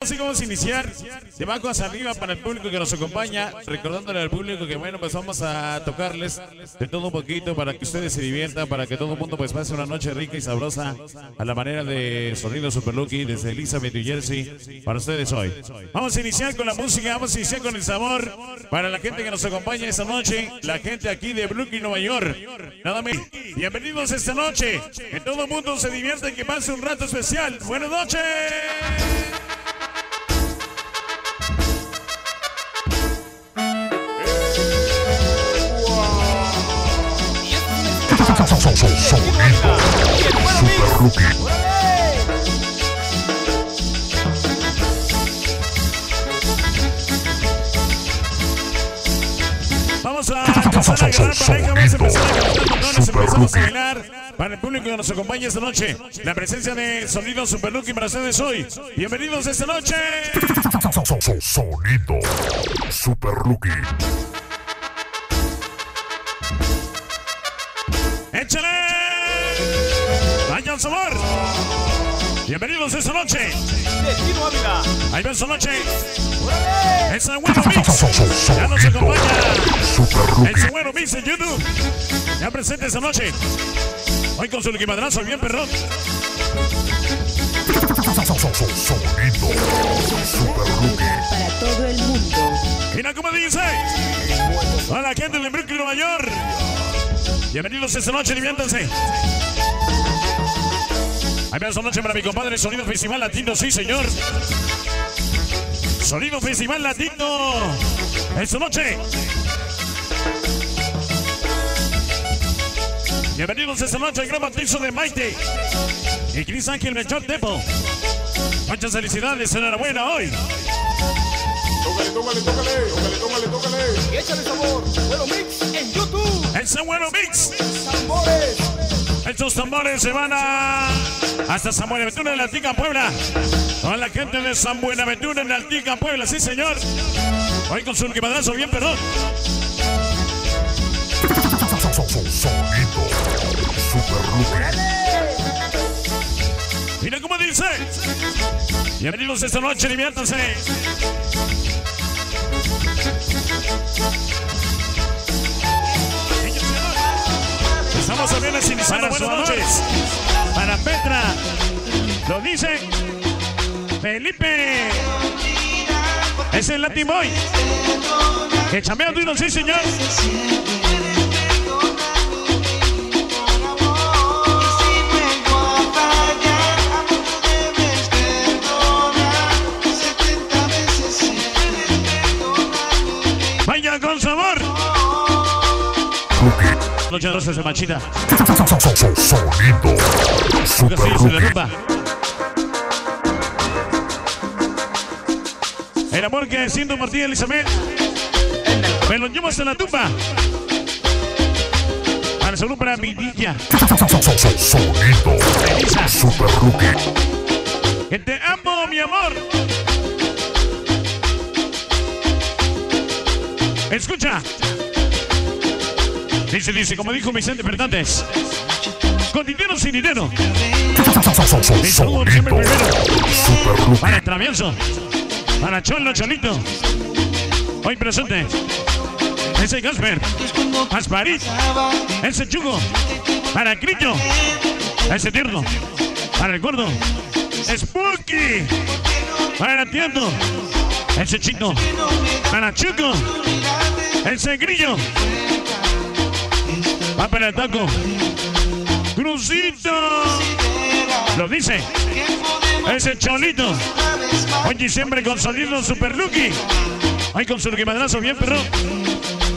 damas y vamos a iniciar de abajo hacia arriba para el público que nos acompaña, recordándole al público que bueno, pues vamos a tocarles de todo un poquito para que ustedes se diviertan, para que todo el mundo pues pase una noche rica y sabrosa a la manera de Sonido Super Lucky desde Elizabeth, New Jersey, para ustedes hoy. Vamos a iniciar con la música, vamos a iniciar con el sabor para la gente que nos acompaña esta noche, la gente aquí de Brooklyn, Nueva York. Nada más, bienvenidos esta noche, que todo el mundo se divierta y que pase un rato especial. Buenas noches. Sonido Super Lucky. Vamos a empezar a agarrar pareja, vamos a empezar a agarrar botones, empezamos a bailar para el público que nos acompaña esta noche. La presencia de Sonido Super Lucky para ustedes hoy. Bienvenidos esta noche. Sonido Super Lucky. ¡Échale! ¡Vaya el sabor! Bienvenidos esta noche. Ahí va esta noche. Es el bueno mix. Ya nos acompaña. Es el bueno mix en YouTube. Ya presente esta noche. Hoy con su liquimadrazo bien perrón. Sonido Super Lucky. Para todo el mundo. Mira cómo dice. A la gente de Brooklyn, Nueva York. Bienvenidos esta noche, diviértanse. Ahí va esta noche para mi compadre Sonido Festival Latino, sí señor. Sonido Festival Latino. Esta noche. Bienvenidos esta noche al gran bautizo de Maite y Chris Ángel Melchor Tempo. Muchas felicidades, enhorabuena hoy. Tócale. Y échale sabor. Bueno Mix en YouTube. Ese bueno mix. Tambores. Estos tambores se van hasta San Buenaventura en la Altica, Puebla. Toda la gente de San Buenaventura en la Altica, Puebla, sí señor. Hoy con su liquimadrazo bien perdón. Sonido Super Lucky. Mira cómo dice. Bienvenidos esta noche, diviértanse. Estamos a viernes iniciando. Buenas noches. Para Petra. Lo dice Felipe. Es el Latin Boy. Que chambea duro, sí señor. Vaya con sabor. Noche de se machita. Sonido Super Lucky. El amor que siento por ti, Elizabeth, me lo llevo hasta la tumba. Para el saludo para mi niña Sonido Elisa. Super Lucky. Que te amo, mi amor. Escucha. Dice, como dijo Vicente Fernández, con dinero sin dinero. Mi saludo siempre primero. Para el travieso, para Cholo, Cholito. Hoy presente. Ese Gasper, Asparit, ese Chugo, para Grillo, ese Tierno, para el Gordo, Spooky, para Tiendo, ese Chico, para Chuco, ese Grillo. Va para el taco. Crucito. Lo dice. Ese Cholito. Hoy siempre con Sonido Super Lucky. Hoy con su liquimadrazo bien perro.